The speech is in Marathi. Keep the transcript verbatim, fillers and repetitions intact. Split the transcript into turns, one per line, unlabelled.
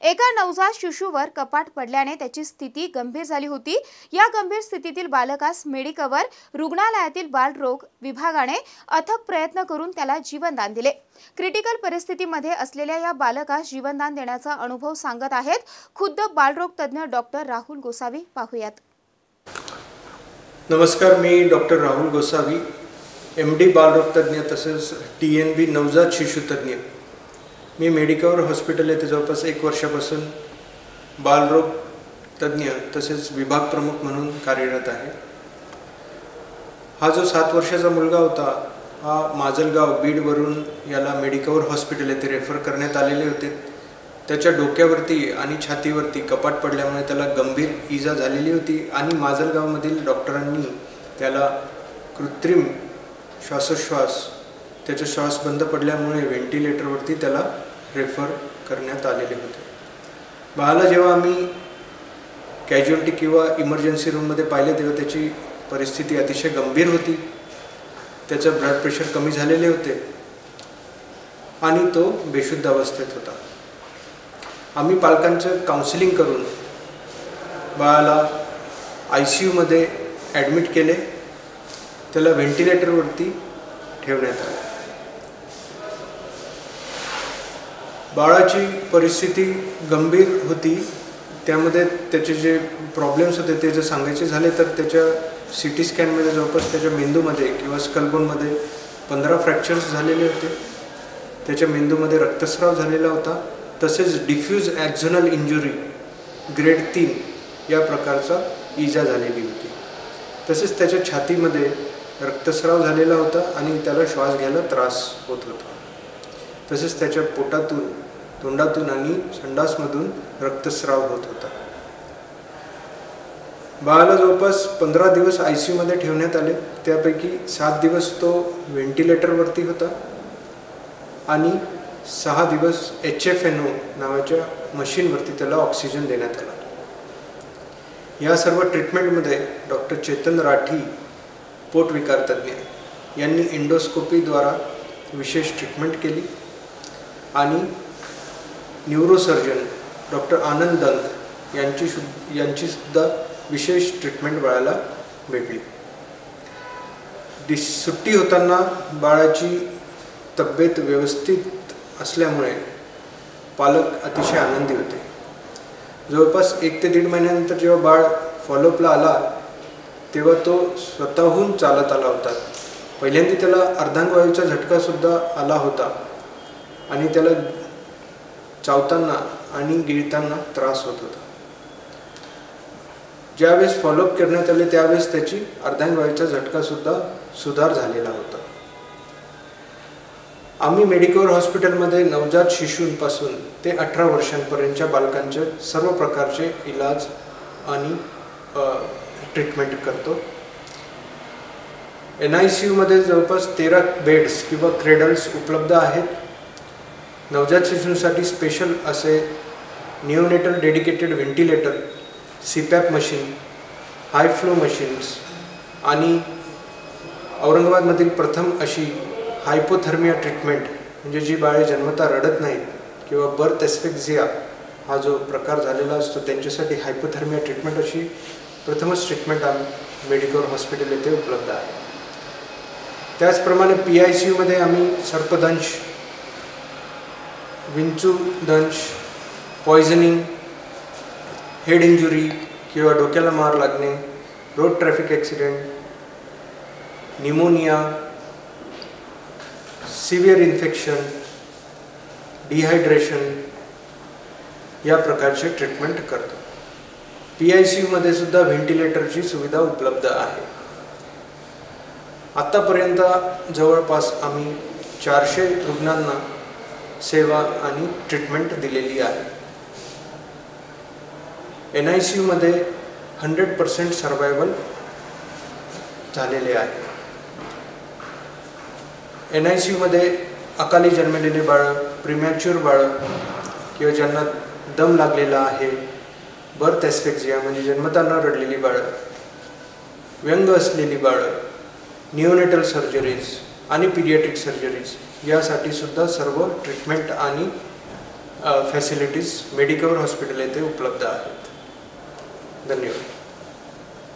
एका नवजात शिशुवर कपाट पडल्याने त्याची स्थिती गंभीर झाली होती। या गंभीर स्थितीतील बालकास मेडिकवर रुग्णालयातील बालरोग विभागाने अथक प्रयत्न करून त्याला जीवनदान दिले। क्रिटिकल परिस्थितीमध्ये असलेल्या या बालकास जीवनदान देण्याचा अनुभव सांगत आहेत खुद्द बालरोग तज्ञ डॉक्टर राहुल गोसावी। पाहूयात।
नमस्कार, मी doctor Rahul Gosavi, M D बालरोग तज्ञ तसेच टी एन बी नवजात शिशु तज्ञ। मी मेडिकवर हॉस्पिटल येथे जवळपास एक वर्षापासून बालरोग तज्ञ तसेच विभाग प्रमुख म्हणून कार्यरत आहे। हा जो सात वर्षाचा मुलगा होता, हा माजलगाव बीडवरून याला मेडिकवर हॉस्पिटल येथे रेफर करण्यात आलेले होते। त्याच्या डोक्यावरती आणि छातीवरती कपाट पडल्यामुळे त्याला गंभीर इजा झालेली होती आणि माजलगावमधील डॉक्टरांनी त्याला कृत्रिम श्वासोच्छ्वास त्याचा श्वास बंद पडल्यामुळे व्हेंटिलेटरवरती त्याला रेफर करण्यात आलेले होते। बाळाला जेव्हा आम्ही कॅज्युअल्टी किंवा इमर्जन्सी रूममध्ये पाहिले तेव्हा त्याची परिस्थिती अतिशय गंभीर होती। त्याचं ब्लड प्रेशर कमी झालेले होते आणि तो बेशुद्ध अवस्थेत होता। आम्ही पालकांचं काउन्सिलिंग करून बाळाला आय सी यूमध्ये ॲडमिट केले, त्याला व्हेंटिलेटरवरती ठेवण्यात आले। बाळाची परिस्थिती गंभीर होती, त्यामध्ये त्याचे जे प्रॉब्लेम्स होते ते जर सांगायचे झाले तर त्याच्या सी टी स्कॅनमध्ये जवळपास त्याच्या मेंदूमध्ये किंवा स्कलबोनमध्ये पंधरा फ्रॅक्चर्स झालेले होते। त्याच्या मेंदूमध्ये रक्तस्राव झालेला होता, तसेच डिफ्यूज ॲक्झोनल इंजुरी ग्रेड तीन या प्रकारचा इजा झालेली होती। तसेच त्याच्या छातीमध्ये रक्तस्राव झालेला होता आणि त्याला श्वास घ्यायला त्रास होत होता। तसेच त्याच्या पोटातून, तोंडातून आणि संडासमधून रक्तस्राव होत होता। बाळाला जवळपास पंधरा दिवस आय सी यूमध्ये ठेवण्यात आले, त्यापैकी सात दिवस तो व्हेंटिलेटरवरती होता आणि सहा दिवस एच एफ एन ओ नावाच्या मशीनवरती त्याला ऑक्सिजन देण्यात आला। या सर्व ट्रीटमेंटमध्ये डॉक्टर चेतन राठी, पोटविकार तज्ञ, यांनी एंडोस्कोपीद्वारा विशेष ट्रीटमेंट केली आणि न्यूरोसर्जन डॉक्टर आनंद दंग यांची यांची सुद्धा विशेष ट्रीटमेंट बाळाला भेटली। दिस सुट्टी होताना बाळाची तब्येत व्यवस्थित असल्यामुळे पालक अतिशय आनंदी होते। जवळपास एक ते दीड महिन्यानंतर जेव्हा बाळ फॉलोअपला आला तेव्हा तो स्वतःहून चालत आला होता। पहिल्यांदा त्याला अर्धांगवायूचा झटकासुद्धा आला होता आणि त्याला चावताना आणि गिळताना त्रास होत होता। ज्यावेळेस फॉलोअप करण्यात आले त्यावेळेस त्याची अर्धांगवायूचा झटकासुद्धा सुधार झालेला होता। आम्ही मेडिकवर हॉस्पिटलमध्ये नवजात शिशूंपासून ते अठरा वर्षांपर्यंतच्या बालकांचे सर्व प्रकारचे इलाज आणि ट्रीटमेंट करतो। एन आय सी यूमध्ये जवळपास तेरा बेड्स किंवा क्रेडल्स उपलब्ध आहेत। नवजात शिशूंसाठी स्पेशल असे neonatal dedicated ventilator, CPAP machine, high flow machines आणि औरंगाबादमधील प्रथम अशी हायपोथर्मिया ट्रीटमेंट, म्हणजे जी बाळे जन्मता रडत नाहीत किंवा बर्थ एस्फेक्झिया हा जो प्रकार झालेला असतो त्यांच्यासाठी हायपोथर्मिया ट्रीटमेंट अशी प्रथमच ट्रीटमेंट आम्ही मेडिकवर हॉस्पिटल येथे उपलब्ध आहे। त्याचप्रमाणे पी आय सी यूमध्ये आम्ही सर्पदंश, विंचू दंश, पॉयझनिंग, हेड इंजुरी किंवा डोक्याला मार लागणे, road traffic accident, pneumonia, severe infection, dehydration या प्रकारचे ट्रीटमेंट करतो। पी आय सी यूमध्ये सुद्धा व्हेंटिलेटरची सुविधा उपलब्ध आहे। आत्तापर्यंत जवळपास आम्ही चारशे रुग्णांना सेवा आणि ट्रीटमेंट दिलेली आहे। एन आय सी यूमध्ये हंड्रेड पर्सेंट सर्वायवल झालेले आहे। एन आय सी यूमध्ये अकाली जन्मलेले बाळं, प्रीमॅच्युअर बाळं किंवा ज्यांना दम लागलेला आहे, बर्थ एस्फेक्झिया म्हणजे जन्मता न रडलेली बाळं, व्यंग असलेली बाळं, निओनेटल सर्जरीज आणि पीडियाट्रिक सर्जरीज यासाठी सुद्धा सर्व ट्रीटमेंट आणि फॅसिलिटीज मेडिकवर हॉस्पिटल येथे उपलब्ध आहेत. धन्यवाद.